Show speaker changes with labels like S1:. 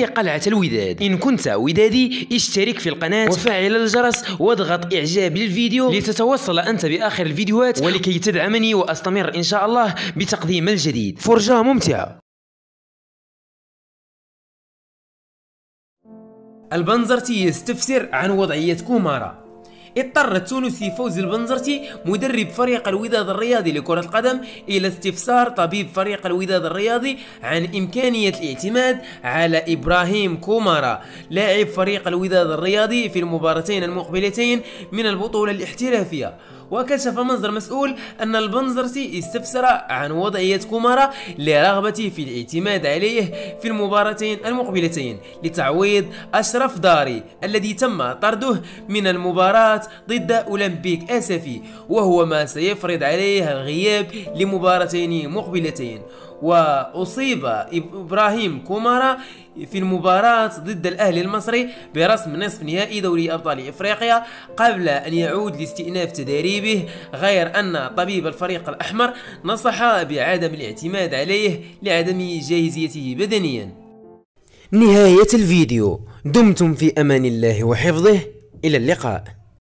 S1: قلعة الوداد. إن كنت ودادي اشترك في القناة وفعل الجرس واضغط إعجاب للفيديو لتتوصل أنت بآخر الفيديوهات ولكي تدعمني وأستمر إن شاء الله بتقديم الجديد. فرجة ممتعة. البنزرتي يستفسر عن وضعية كومارا. اضطر التونسي فوزي البنزرتي مدرب فريق الوداد الرياضي لكرة القدم إلى استفسار طبيب فريق الوداد الرياضي عن إمكانية الاعتماد على إبراهيم كومارا لاعب فريق الوداد الرياضي في المباراتين المقبلتين من البطولة الاحترافية. وكشف مصدر مسؤول أن البنزرتي استفسر عن وضعية كومارا لرغبته في الاعتماد عليه في المباراتين المقبلتين لتعويض أشرف داري الذي تم طرده من المباراة ضد أولمبيك أسفي، وهو ما سيفرض عليه الغياب لمباراتين مقبلتين. وأصيب إبراهيم كومارا في المباراة ضد الأهلي المصري برسم نصف نهائي دوري أبطال إفريقيا قبل أن يعود لاستئناف تدريبه، غير أن طبيب الفريق الأحمر نصح بعدم الاعتماد عليه لعدم جاهزيته بدنيا. نهاية الفيديو. دمتم في أمان الله وحفظه. إلى اللقاء.